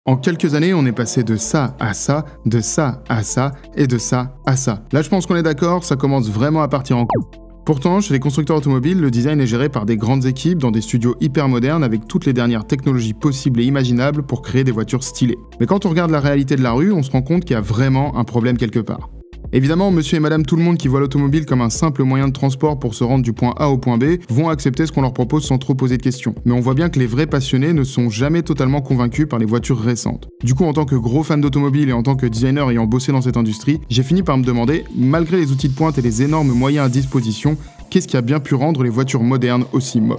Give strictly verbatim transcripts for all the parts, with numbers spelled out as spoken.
En quelques années, on est passé de ça à ça, de ça à ça, et de ça à ça. Là, je pense qu'on est d'accord, ça commence vraiment à partir en couille. Pourtant, chez les constructeurs automobiles, le design est géré par des grandes équipes dans des studios hyper modernes avec toutes les dernières technologies possibles et imaginables pour créer des voitures stylées. Mais quand on regarde la réalité de la rue, on se rend compte qu'il y a vraiment un problème quelque part. Évidemment, monsieur et madame tout le monde qui voit l'automobile comme un simple moyen de transport pour se rendre du point A au point B vont accepter ce qu'on leur propose sans trop poser de questions. Mais on voit bien que les vrais passionnés ne sont jamais totalement convaincus par les voitures récentes. Du coup, en tant que gros fan d'automobile et en tant que designer ayant bossé dans cette industrie, j'ai fini par me demander, malgré les outils de pointe et les énormes moyens à disposition, qu'est-ce qui a bien pu rendre les voitures modernes aussi moches ?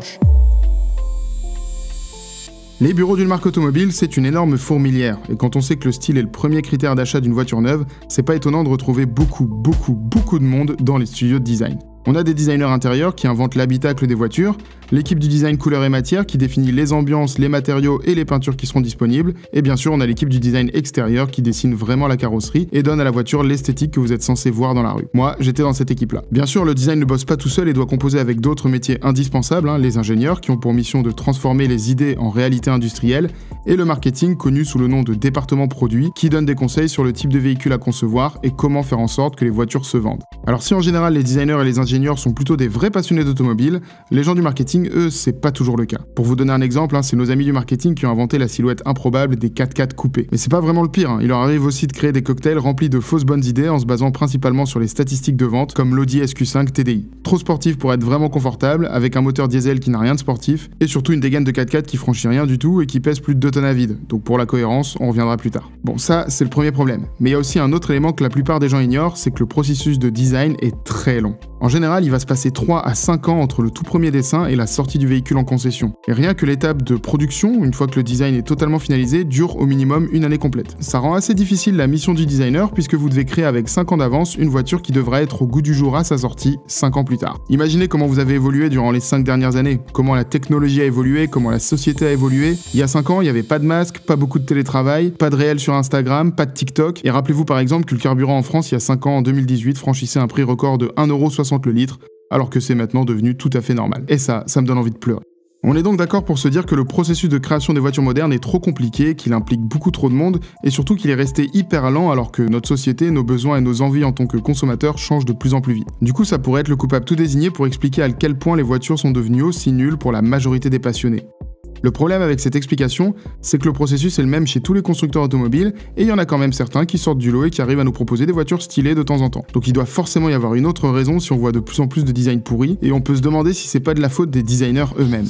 Les bureaux d'une marque automobile, c'est une énorme fourmilière, et quand on sait que le style est le premier critère d'achat d'une voiture neuve, c'est pas étonnant de retrouver beaucoup, beaucoup, beaucoup de monde dans les studios de design. On a des designers intérieurs qui inventent l'habitacle des voitures, l'équipe du design couleur et matière qui définit les ambiances, les matériaux et les peintures qui seront disponibles, et bien sûr on a l'équipe du design extérieur qui dessine vraiment la carrosserie et donne à la voiture l'esthétique que vous êtes censé voir dans la rue. Moi, j'étais dans cette équipe-là. Bien sûr, le design ne bosse pas tout seul et doit composer avec d'autres métiers indispensables, hein, les ingénieurs qui ont pour mission de transformer les idées en réalité industrielle, et le marketing connu sous le nom de département produit qui donne des conseils sur le type de véhicule à concevoir et comment faire en sorte que les voitures se vendent. Alors si en général les designers et les ingénieurs sont plutôt des vrais passionnés d'automobile, les gens du marketing, eux, c'est pas toujours le cas. Pour vous donner un exemple, hein, c'est nos amis du marketing qui ont inventé la silhouette improbable des quatre-quatre coupés. Mais c'est pas vraiment le pire, hein. Il leur arrive aussi de créer des cocktails remplis de fausses bonnes idées en se basant principalement sur les statistiques de vente comme l'Audi S Q cinq T D I. Trop sportif pour être vraiment confortable, avec un moteur diesel qui n'a rien de sportif, et surtout une dégaine de quatre-quatre qui franchit rien du tout et qui pèse plus de deux tonnes à vide. Donc pour la cohérence, on reviendra plus tard. Bon, ça, c'est le premier problème. Mais il y a aussi un autre élément que la plupart des gens ignorent, c'est que le processus de design est très long. En général, il va se passer trois à cinq ans entre le tout premier dessin et la sortie du véhicule en concession. Et rien que l'étape de production, une fois que le design est totalement finalisé, dure au minimum une année complète. Ça rend assez difficile la mission du designer puisque vous devez créer avec cinq ans d'avance une voiture qui devra être au goût du jour à sa sortie cinq ans plus tard. Imaginez comment vous avez évolué durant les cinq dernières années, comment la technologie a évolué, comment la société a évolué. Il y a cinq ans, il n'y avait pas de masque, pas beaucoup de télétravail, pas de réel sur Instagram, pas de TikTok. Et rappelez-vous par exemple que le carburant en France il y a cinq ans, en deux mille dix-huit, franchissait un prix record de un euro soixante le litre, alors que c'est maintenant devenu tout à fait normal. Et ça, ça me donne envie de pleurer. On est donc d'accord pour se dire que le processus de création des voitures modernes est trop compliqué, qu'il implique beaucoup trop de monde, et surtout qu'il est resté hyper lent alors que notre société, nos besoins et nos envies en tant que consommateurs changent de plus en plus vite. Du coup, ça pourrait être le coupable tout désigné pour expliquer à quel point les voitures sont devenues aussi nulles pour la majorité des passionnés. Le problème avec cette explication, c'est que le processus est le même chez tous les constructeurs automobiles, et il y en a quand même certains qui sortent du lot et qui arrivent à nous proposer des voitures stylées de temps en temps. Donc il doit forcément y avoir une autre raison si on voit de plus en plus de design pourris, et on peut se demander si c'est pas de la faute des designers eux-mêmes.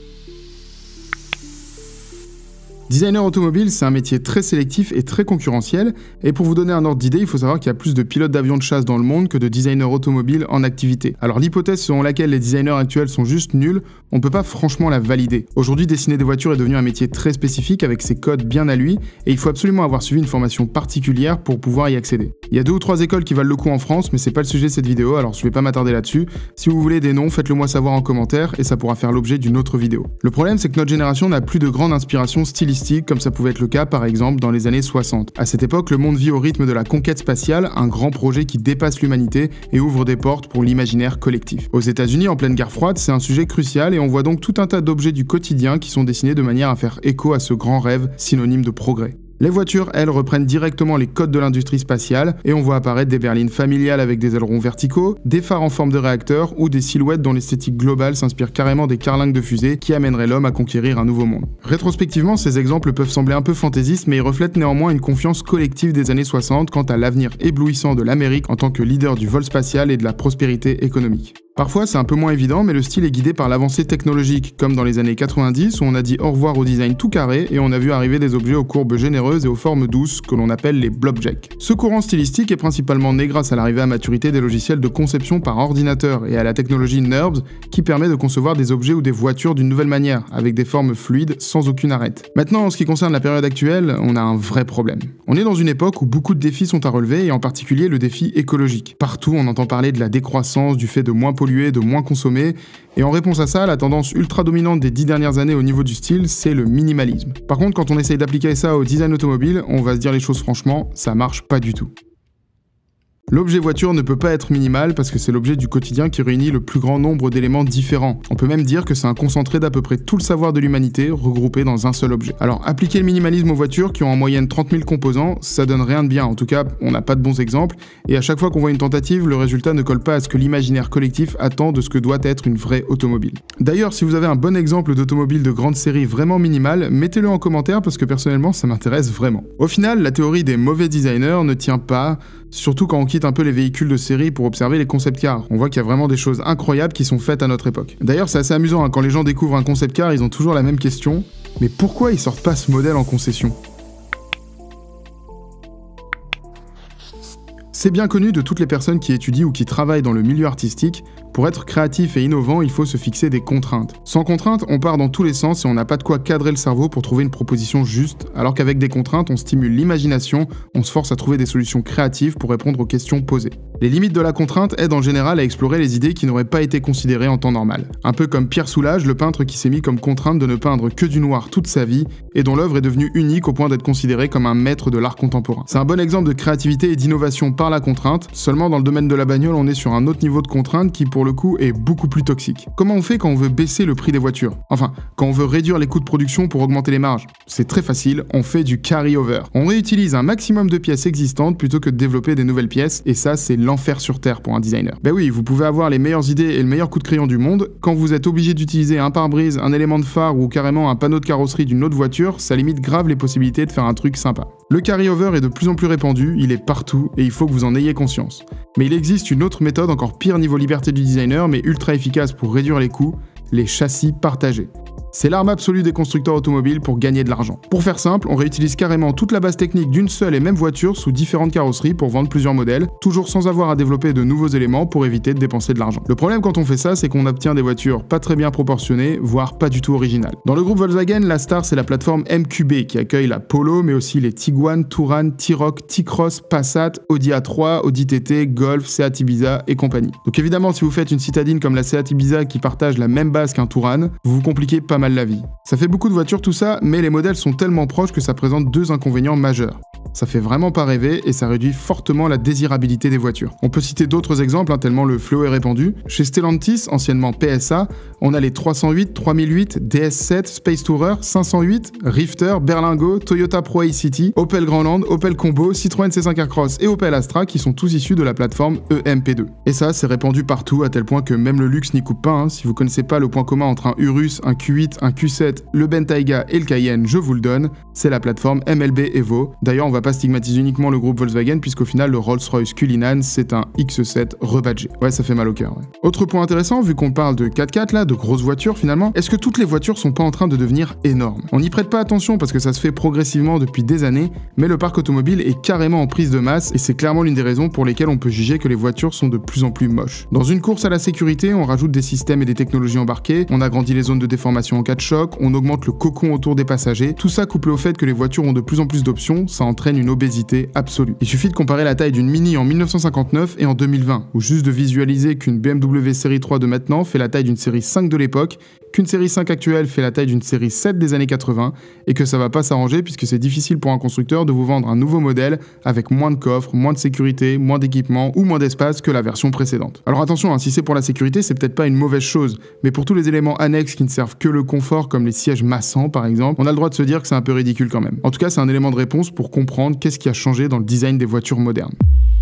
Designer automobile, c'est un métier très sélectif et très concurrentiel, et pour vous donner un ordre d'idée, il faut savoir qu'il y a plus de pilotes d'avions de chasse dans le monde que de designers automobiles en activité. Alors l'hypothèse selon laquelle les designers actuels sont juste nuls, on peut pas franchement la valider. Aujourd'hui, dessiner des voitures est devenu un métier très spécifique avec ses codes bien à lui, et il faut absolument avoir suivi une formation particulière pour pouvoir y accéder. Il y a deux ou trois écoles qui valent le coup en France, mais c'est pas le sujet de cette vidéo, alors je vais pas m'attarder là-dessus. Si vous voulez des noms, faites-le moi savoir en commentaire, et ça pourra faire l'objet d'une autre vidéo. Le problème, c'est que notre génération n'a plus de grande inspiration stylistique comme ça pouvait être le cas par exemple dans les années soixante. À cette époque, le monde vit au rythme de la conquête spatiale, un grand projet qui dépasse l'humanité et ouvre des portes pour l'imaginaire collectif. Aux États-Unis, en pleine guerre froide, c'est un sujet crucial et on voit donc tout un tas d'objets du quotidien qui sont dessinés de manière à faire écho à ce grand rêve synonyme de progrès. Les voitures, elles, reprennent directement les codes de l'industrie spatiale et on voit apparaître des berlines familiales avec des ailerons verticaux, des phares en forme de réacteur ou des silhouettes dont l'esthétique globale s'inspire carrément des carlingues de fusée qui amèneraient l'homme à conquérir un nouveau monde. Rétrospectivement, ces exemples peuvent sembler un peu fantaisistes, mais ils reflètent néanmoins une confiance collective des années soixante quant à l'avenir éblouissant de l'Amérique en tant que leader du vol spatial et de la prospérité économique. Parfois, c'est un peu moins évident, mais le style est guidé par l'avancée technologique, comme dans les années quatre-vingt-dix où on a dit au revoir au design tout carré et on a vu arriver des objets aux courbes généreuses et aux formes douces que l'on appelle les blobjects. Ce courant stylistique est principalement né grâce à l'arrivée à maturité des logiciels de conception par ordinateur et à la technologie NURBS qui permet de concevoir des objets ou des voitures d'une nouvelle manière, avec des formes fluides sans aucune arête. Maintenant, en ce qui concerne la période actuelle, on a un vrai problème. On est dans une époque où beaucoup de défis sont à relever et en particulier le défi écologique. Partout, on entend parler de la décroissance, du fait de moins polluer, de moins consommer, et en réponse à ça, la tendance ultra dominante des dix dernières années au niveau du style, c'est le minimalisme. Par contre, quand on essaye d'appliquer ça au design automobile, on va se dire les choses franchement, ça marche pas du tout. L'objet voiture ne peut pas être minimal parce que c'est l'objet du quotidien qui réunit le plus grand nombre d'éléments différents. On peut même dire que c'est un concentré d'à peu près tout le savoir de l'humanité regroupé dans un seul objet. Alors appliquer le minimalisme aux voitures qui ont en moyenne trente mille composants, ça donne rien de bien, en tout cas on n'a pas de bons exemples, et à chaque fois qu'on voit une tentative, le résultat ne colle pas à ce que l'imaginaire collectif attend de ce que doit être une vraie automobile. D'ailleurs, si vous avez un bon exemple d'automobile de grande série vraiment minimale, mettez-le en commentaire parce que personnellement ça m'intéresse vraiment. Au final, la théorie des mauvais designers ne tient pas, surtout quand on quitte un peu les véhicules de série pour observer les concept cars. On voit qu'il y a vraiment des choses incroyables qui sont faites à notre époque. D'ailleurs, c'est assez amusant, hein, quand les gens découvrent un concept car, ils ont toujours la même question, mais pourquoi ils sortent pas ce modèle en concession ? C'est bien connu de toutes les personnes qui étudient ou qui travaillent dans le milieu artistique, pour être créatif et innovant, il faut se fixer des contraintes. Sans contraintes, on part dans tous les sens et on n'a pas de quoi cadrer le cerveau pour trouver une proposition juste, alors qu'avec des contraintes, on stimule l'imagination, on se force à trouver des solutions créatives pour répondre aux questions posées. Les limites de la contrainte aident en général à explorer les idées qui n'auraient pas été considérées en temps normal. Un peu comme Pierre Soulages, le peintre qui s'est mis comme contrainte de ne peindre que du noir toute sa vie, et dont l'œuvre est devenue unique au point d'être considéré comme un maître de l'art contemporain. C'est un bon exemple de créativité et d'innovation par la contrainte, seulement dans le domaine de la bagnole, on est sur un autre niveau de contrainte qui, pour le coup, est beaucoup plus toxique. Comment on fait quand on veut baisser le prix des voitures? Enfin, quand on veut réduire les coûts de production pour augmenter les marges? C'est très facile, on fait du carry-over. On réutilise un maximum de pièces existantes plutôt que de développer des nouvelles pièces, et ça, c'est l'enfer sur Terre pour un designer. Ben oui, vous pouvez avoir les meilleures idées et le meilleur coup de crayon du monde, quand vous êtes obligé d'utiliser un pare-brise, un élément de phare ou carrément un panneau de carrosserie d'une autre voiture, ça limite grave les possibilités de faire un truc sympa. Le carry-over est de plus en plus répandu, il est partout, et il faut que vous en ayez conscience. Mais il existe une autre méthode encore pire niveau liberté du designer, mais ultra efficace pour réduire les coûts, les châssis partagés. C'est l'arme absolue des constructeurs automobiles pour gagner de l'argent. Pour faire simple, on réutilise carrément toute la base technique d'une seule et même voiture sous différentes carrosseries pour vendre plusieurs modèles, toujours sans avoir à développer de nouveaux éléments pour éviter de dépenser de l'argent. Le problème quand on fait ça, c'est qu'on obtient des voitures pas très bien proportionnées, voire pas du tout originales. Dans le groupe Volkswagen, la star c'est la plateforme M Q B qui accueille la Polo, mais aussi les Tiguan, Touran, T-Roc, T-Cross, Passat, Audi A trois, Audi T T, Golf, Seat Ibiza et compagnie. Donc évidemment, si vous faites une citadine comme la Seat Ibiza qui partage la même base qu'un Touran, vous vous compliquez pas mal la vie. Ça fait beaucoup de voitures tout ça, mais les modèles sont tellement proches que ça présente deux inconvénients majeurs. Ça fait vraiment pas rêver et ça réduit fortement la désirabilité des voitures. On peut citer d'autres exemples, hein, tellement le fléau est répandu. Chez Stellantis, anciennement P S A, on a les trois cent huit, trois mille huit, D S sept, Space Tourer, cinq cent huit, Rifter, Berlingo, Toyota Pro A-City, Opel Grandland, Opel Combo, Citroën C cinq Aircross et Opel Astra qui sont tous issus de la plateforme E M P deux. Et ça, c'est répandu partout à tel point que même le luxe n'y coupe pas. Hein. Si vous connaissez pas le point commun entre un Urus, un Q huit, un Q sept, le Bentayga et le Cayenne, je vous le donne, c'est la plateforme M L B Evo. D'ailleurs, on va pas stigmatiser uniquement le groupe Volkswagen puisqu'au final le Rolls-Royce Cullinan c'est un X sept rebadgé. Ouais, ça fait mal au cœur. Ouais. Autre point intéressant, vu qu'on parle de quatre quatre là, de grosses voitures finalement, est-ce que toutes les voitures sont pas en train de devenir énormes? On n'y prête pas attention parce que ça se fait progressivement depuis des années, mais le parc automobile est carrément en prise de masse et c'est clairement l'une des raisons pour lesquelles on peut juger que les voitures sont de plus en plus moches. Dans une course à la sécurité, on rajoute des systèmes et des technologies embarquées, on agrandit les zones de déformation en cas de choc, on augmente le cocon autour des passagers, tout ça couplé au fait que les voitures ont de plus en plus d'options, ça entraîne une obésité absolue. Il suffit de comparer la taille d'une Mini en mille neuf cent cinquante-neuf et en deux mille vingt, ou juste de visualiser qu'une B M W série trois de maintenant fait la taille d'une série cinq de l'époque, qu'une série cinq actuelle fait la taille d'une série sept des années quatre-vingts, et que ça va pas s'arranger puisque c'est difficile pour un constructeur de vous vendre un nouveau modèle avec moins de coffres, moins de sécurité, moins d'équipement ou moins d'espace que la version précédente. Alors attention, hein, si c'est pour la sécurité, c'est peut-être pas une mauvaise chose, mais pour tous les éléments annexes qui ne servent que le confort, comme les sièges massants par exemple, on a le droit de se dire que c'est un peu ridicule quand même. En tout cas, c'est un élément de réponse pour comprendre qu'est-ce qui a changé dans le design des voitures modernes.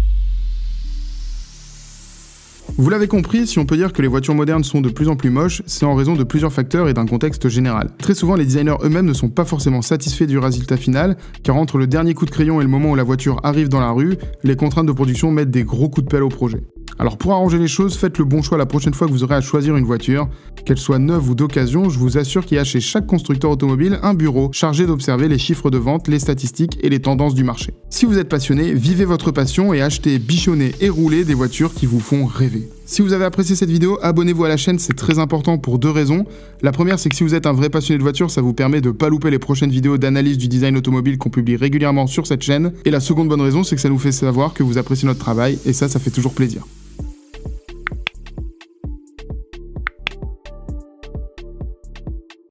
Vous l'avez compris, si on peut dire que les voitures modernes sont de plus en plus moches, c'est en raison de plusieurs facteurs et d'un contexte général. Très souvent, les designers eux-mêmes ne sont pas forcément satisfaits du résultat final, car entre le dernier coup de crayon et le moment où la voiture arrive dans la rue, les contraintes de production mettent des gros coups de pelle au projet. Alors pour arranger les choses, faites le bon choix la prochaine fois que vous aurez à choisir une voiture. Qu'elle soit neuve ou d'occasion, je vous assure qu'il y a chez chaque constructeur automobile un bureau chargé d'observer les chiffres de vente, les statistiques et les tendances du marché. Si vous êtes passionné, vivez votre passion et achetez, bichonnez et roulez des voitures qui vous font rêver. Si vous avez apprécié cette vidéo, abonnez-vous à la chaîne, c'est très important pour deux raisons. La première, c'est que si vous êtes un vrai passionné de voitures, ça vous permet de ne pas louper les prochaines vidéos d'analyse du design automobile qu'on publie régulièrement sur cette chaîne. Et la seconde bonne raison, c'est que ça nous fait savoir que vous appréciez notre travail, et ça, ça fait toujours plaisir.